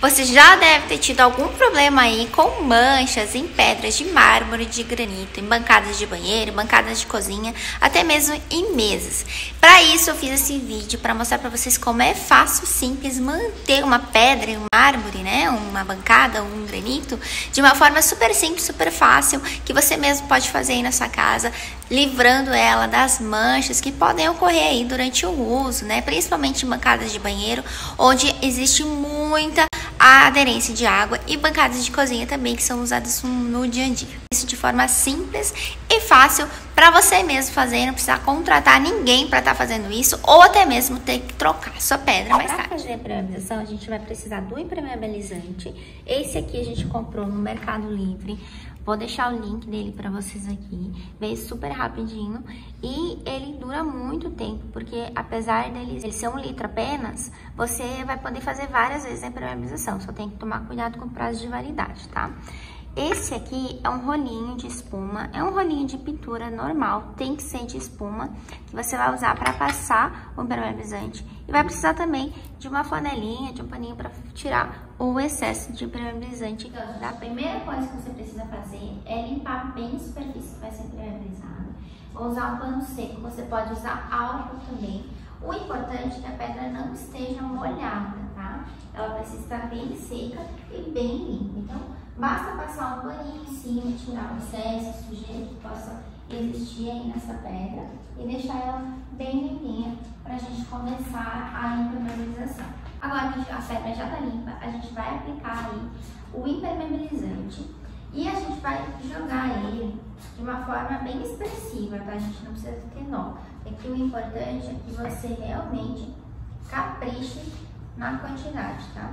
Você já deve ter tido algum problema aí com manchas em pedras de mármore, de granito, em bancadas de banheiro, bancadas de cozinha, até mesmo em mesas. Para isso eu fiz esse vídeo para mostrar para vocês como é fácil, simples manter uma pedra, um mármore, né, uma bancada, um granito, de uma forma super simples, super fácil, que você mesmo pode fazer aí na sua casa, livrando ela das manchas que podem ocorrer aí durante o uso, né, principalmente em bancadas de banheiro, onde existe muita a aderência de água, e bancadas de cozinha também, que são usadas no dia a dia. Isso de forma simples e fácil para você mesmo fazer, não precisar contratar ninguém para estar fazendo isso, ou até mesmo ter que trocar sua pedra mais tarde. Para fazer a impermeabilização, a gente vai precisar do impermeabilizante. Esse aqui a gente comprou no Mercado Livre. Vou deixar o link dele para vocês aqui. Veio super rapidinho e ele dura muito tempo, porque apesar dele ser 1 litro apenas, você vai poder fazer várias vezes a impermeabilização. Só tem que tomar cuidado com o prazo de validade, tá? Esse aqui é um rolinho de espuma, é um rolinho de pintura normal, tem que ser de espuma, que você vai usar para passar o impermeabilizante. E vai precisar também de uma flanelinha, de um paninho para tirar o excesso de impermeabilizante. Então, a primeira coisa que você precisa fazer é limpar bem a superfície que vai ser impermeabilizada. Vou usar um pano seco, você pode usar álcool também. O importante é que a pedra não esteja molhada, tá? Ela precisa estar bem seca e bem limpa. Então, basta passar um paninho em cima, tirar o excesso, sujeira que possa existir aí nessa pedra e deixar ela bem limpinha para a gente começar a impermeabilização. Agora que a pedra já está limpa, a gente vai aplicar aí o impermeabilizante e a gente vai jogar ele de uma forma bem expressiva, tá? A gente não precisa ter nó. Aqui o importante é que você realmente capriche na quantidade, tá?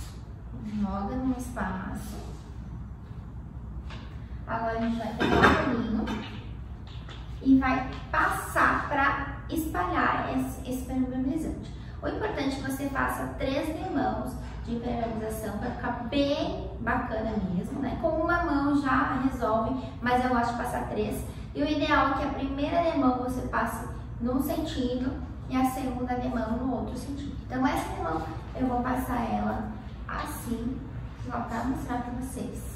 Joga no espaço. Agora a gente vai pegar o paninho e vai passar para espalhar esse impermeabilizante. O importante é que você faça 3 demãos de impermeabilização para ficar bem bacana mesmo, né? Com uma mão já resolve, mas eu gosto de passar 3. E o ideal é que a primeira demão você passe num sentido e a segunda demão no outro sentido. Então essa demão eu vou passar ela assim, só para mostrar para vocês.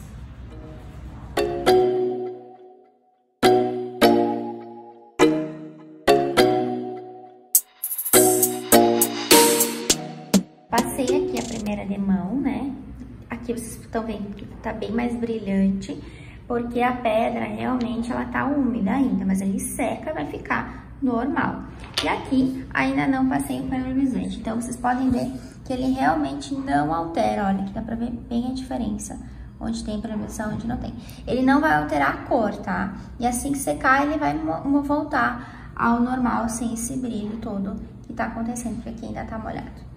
Passei aqui a primeira demão, né? Aqui vocês estão vendo que tá bem mais brilhante, porque a pedra realmente ela tá úmida ainda, mas ele seca, vai ficar normal. E aqui ainda não passei o impermeabilizante, então vocês podem ver que ele realmente não altera. Olha, aqui dá pra ver bem a diferença, onde tem impermeabilização, onde não tem. Ele não vai alterar a cor, tá? E assim que secar, ele vai voltar ao normal, sem esse brilho todo que tá acontecendo, porque aqui ainda tá molhado.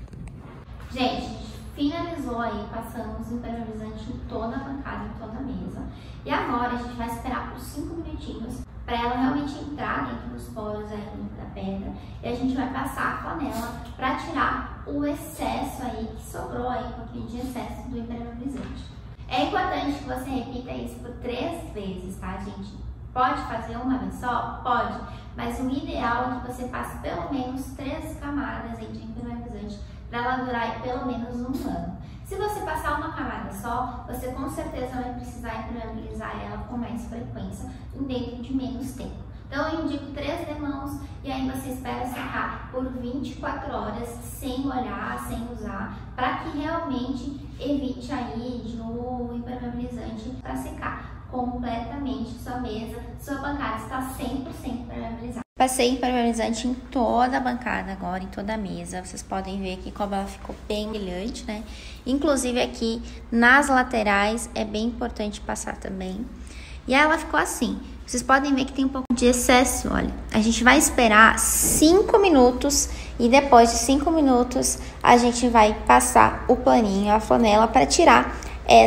Gente, finalizou aí, passamos o impermeabilizante em toda a bancada, em toda a mesa. E agora a gente vai esperar por 5 minutinhos para ela realmente entrar dentro dos poros aí da pedra. E a gente vai passar a flanela para tirar o excesso aí, que sobrou aí, um pouquinho de excesso do impermeabilizante. É importante que você repita isso por 3 vezes, tá, gente? Pode fazer uma vez só? Pode. Mas o ideal é que você passe pelo menos 3 camadas aí de impermeabilizante para ela durar pelo menos 1 ano. Se você passar uma camada só, você com certeza vai precisar impermeabilizar ela com mais frequência, dentro de menos tempo. Então eu indico 3 demãos e aí você espera secar por 24 horas sem molhar, sem usar, para que realmente evite aí o impermeabilizante para secar completamente sua mesa, sua bancada está 100% impermeabilizada. Passei impermeabilizante em toda a bancada agora, em toda a mesa. Vocês podem ver aqui como ela ficou bem brilhante, né? Inclusive aqui nas laterais é bem importante passar também. E ela ficou assim. Vocês podem ver que tem um pouco de excesso, olha. A gente vai esperar 5 minutos e depois de 5 minutos a gente vai passar o paninho, a flanela, para tirar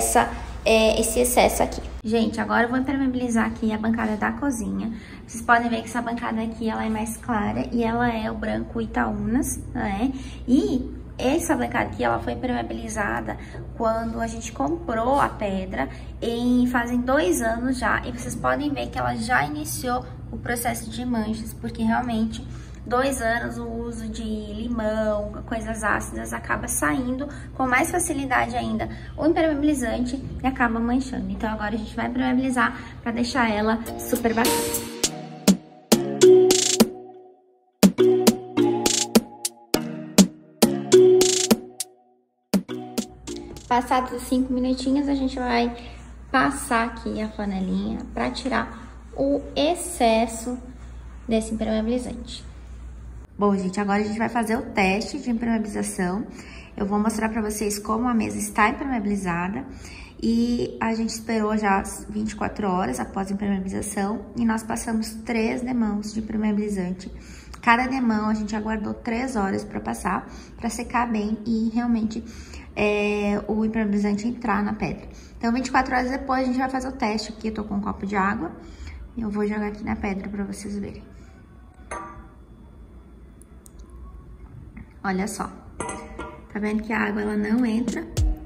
esse excesso aqui. Gente, agora eu vou impermeabilizar aqui a bancada da cozinha. Vocês podem ver que essa bancada aqui, ela é mais clara e ela é o branco Itaúnas, né? E essa bancada aqui, ela foi impermeabilizada quando a gente comprou a pedra, fazem 2 anos já. E vocês podem ver que ela já iniciou o processo de manchas, porque realmente 2 anos, o uso de limão, coisas ácidas, acaba saindo com mais facilidade ainda o impermeabilizante e acaba manchando. Então agora a gente vai impermeabilizar para deixar ela super bacana. Passados os 5 minutinhos, a gente vai passar aqui a flanelinha para tirar o excesso desse impermeabilizante. Bom, gente, agora a gente vai fazer o teste de impermeabilização. Eu vou mostrar para vocês como a mesa está impermeabilizada. E a gente esperou já 24 horas após a impermeabilização e nós passamos 3 demãos de impermeabilizante. Cada demão a gente aguardou 3 horas para passar, para secar bem e realmente o impermeabilizante entrar na pedra. Então, 24 horas depois, a gente vai fazer o teste aqui. Eu tô com um copo de água e eu vou jogar aqui na pedra para vocês verem. Olha só. Tá vendo que a água, ela não entra?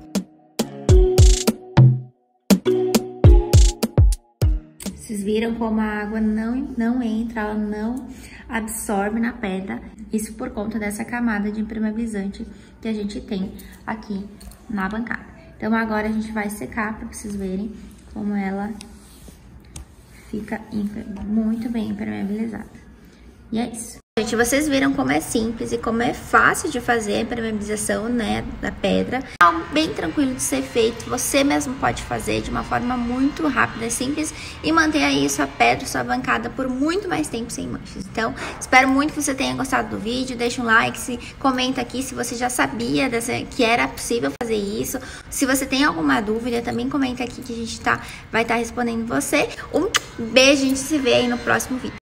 Vocês viram como a água não entra, ela não absorve na pedra. Isso por conta dessa camada de impermeabilizante que a gente tem aqui na bancada. Então agora a gente vai secar para vocês verem como ela fica muito bem impermeabilizada. E é isso. Gente, vocês viram como é simples e como é fácil de fazer a impermeabilização, né, da pedra. É algo bem tranquilo de ser feito, você mesmo pode fazer de uma forma muito rápida e simples e manter aí sua pedra, sua bancada por muito mais tempo sem manchas. Então, espero muito que você tenha gostado do vídeo, deixa um like, comenta aqui se você já sabia que era possível fazer isso. Se você tem alguma dúvida, também comenta aqui que a gente vai estar respondendo você. Um beijo, a gente se vê aí no próximo vídeo.